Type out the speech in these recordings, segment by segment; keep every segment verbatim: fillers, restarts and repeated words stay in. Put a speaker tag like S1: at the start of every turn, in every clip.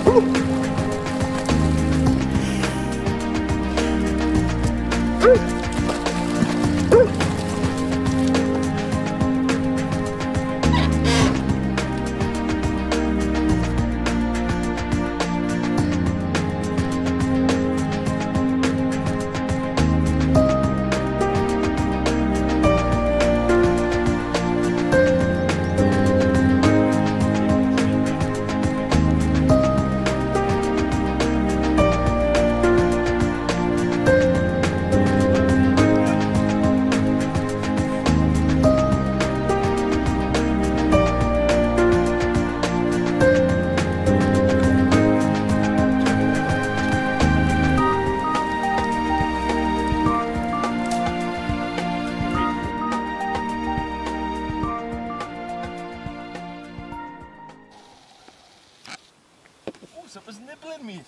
S1: Something's nibbling me.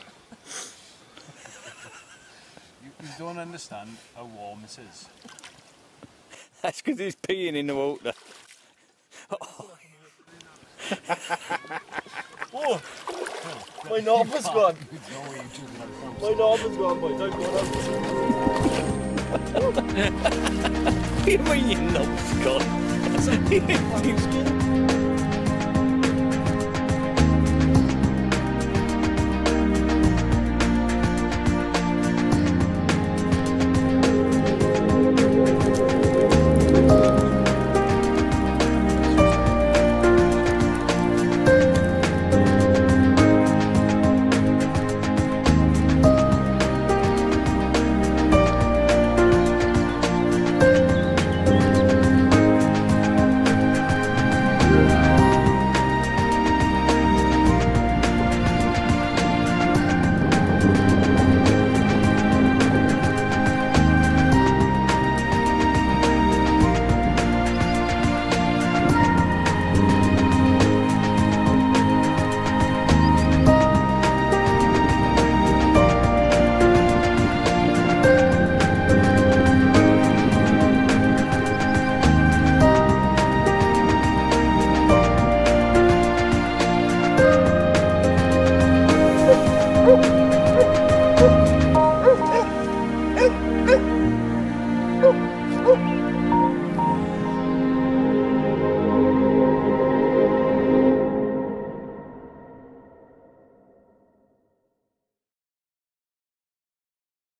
S1: you, you don't understand how warm this is.
S2: That's because he's peeing in the water.
S1: Oh! My knob has gone. My knob has gone, boy. Don't go
S2: What do you mean your knob's gone?